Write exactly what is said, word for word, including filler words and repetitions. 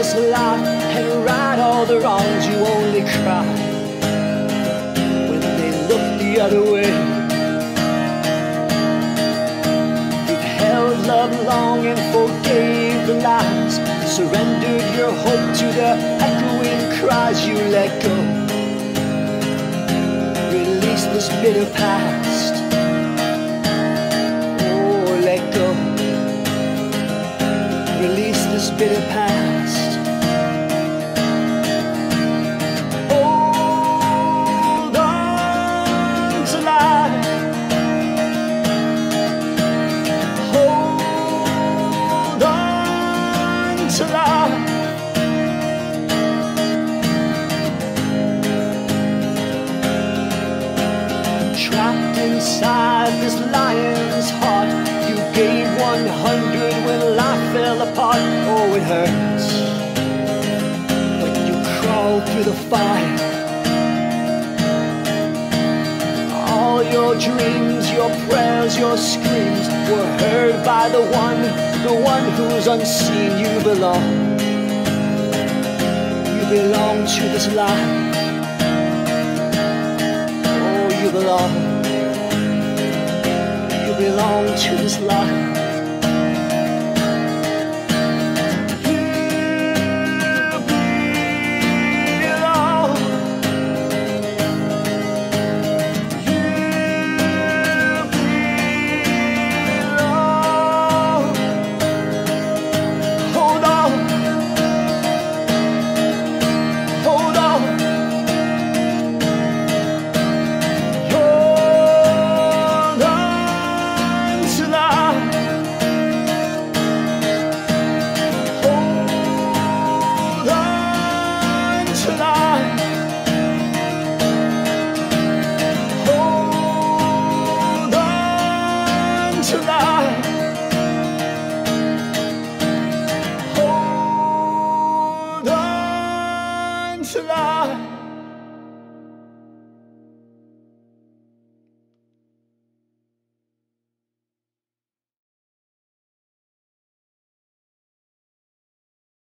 this life and right all the wrongs. You only cry when they look the other way. You've held love long and forgave the lies, surrendered your hope to the echoing cries. You let go, release this bitter past. Oh, let go, release this bitter past. Hold on to life, hold on to life. Trapped inside this lion's heart, you gave one hundred when life fell apart. Oh, it hurts when you crawl through the fire. All your dreams, your prayers, your screams were heard by the one, the one who's unseen. You belong, you belong to this life. Oh, you belong, you belong to this life. To life, hold on to life.